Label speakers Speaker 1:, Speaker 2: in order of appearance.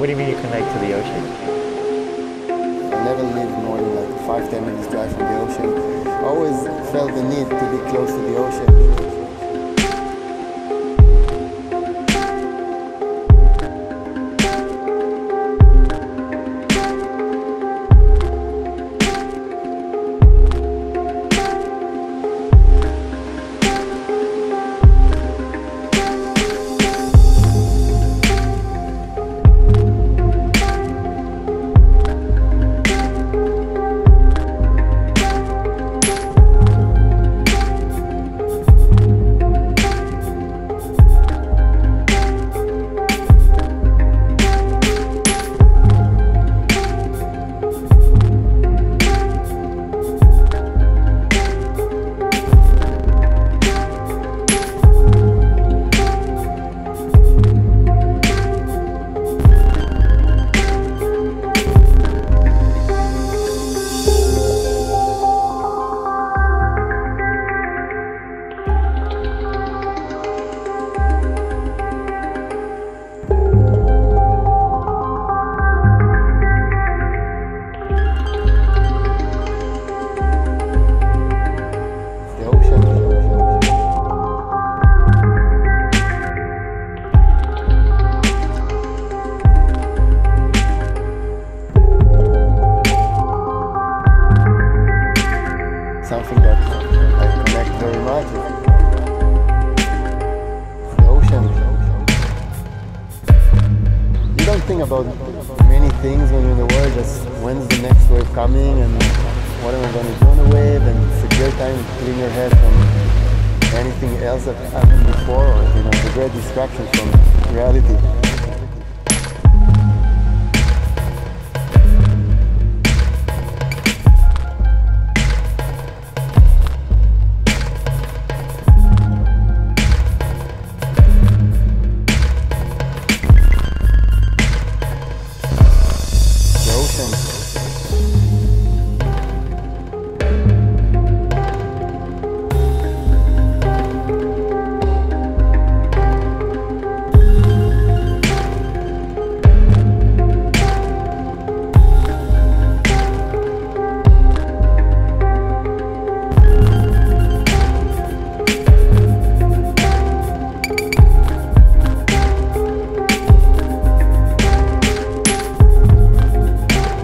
Speaker 1: What do you mean you connect to the ocean?
Speaker 2: I never lived more than like 5-10 minutes drive from the ocean. I always felt the need to be close to the ocean. Something that I connect very much with. The ocean. You don't think about many things when you're in the world, just when's the next wave coming and what am I going to do on the wave, and it's a great time to clean your head from anything else that happened before, or it's a great distraction from reality.